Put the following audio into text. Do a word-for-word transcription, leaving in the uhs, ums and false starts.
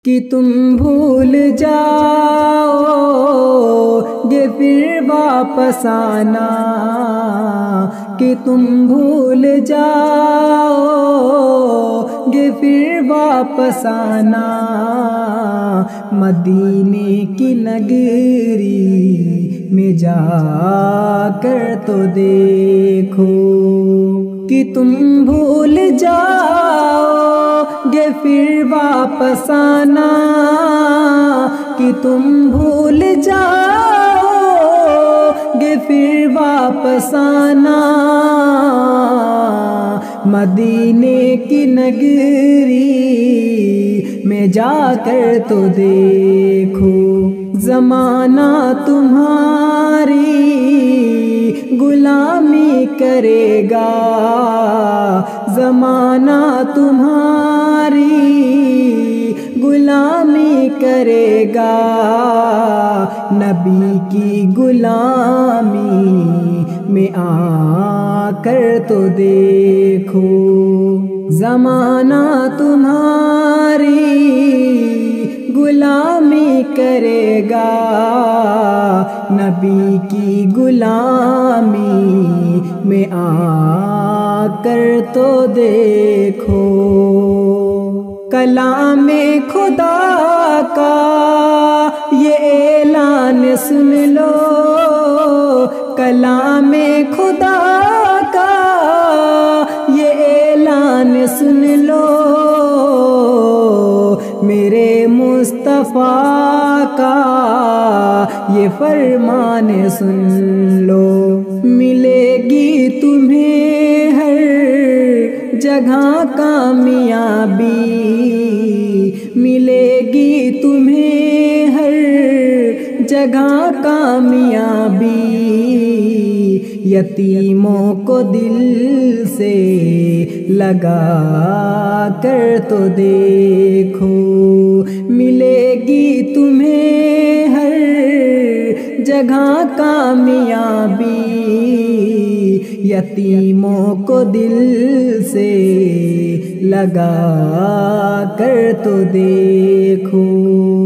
کہ تم بھول جاؤ گے پھر واپس آنا، کہ تم بھول جاؤ گے پھر واپس آنا، مدینے کی نگری میں جا کر تو دیکھو، کہ تم بھول جاؤ گے پھر واپس آنا، کہ تم بھول جاؤ گے پھر واپس آنا، مدینے کی نگری میں جا کر تو دیکھو، زمانہ تمہاری غلامی کرے گا، زمانہ تمہاری غلامی کرے گا، نبی کی غلامی میں آ کر تو دیکھو، زمانہ تمہاری غلامی کرے گا، نبی کی غلامی میں آ کر تو دیکھو، کلام خدا کا یہ اعلان سن لو، کلام خدا کا یہ اعلان سن لو، میرے مصطفیٰ کا یہ فرمان سن لو، ملے گی تمہیں ہر جگہ کامیابی، ملے گی تمہیں ہر جگہ کامیابی، یتیموں کو دل سے لگا کر تو دیکھو، ملے گی تمہیں ہر جگہ کامیابی، یتیموں کو دل سے لگا کر تو دیکھو۔